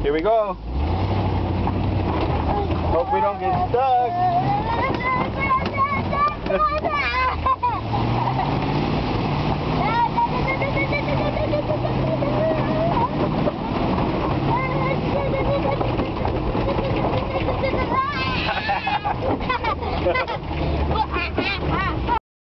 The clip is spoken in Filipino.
Here we go. Hope we don't get stuck. Ha ha ha!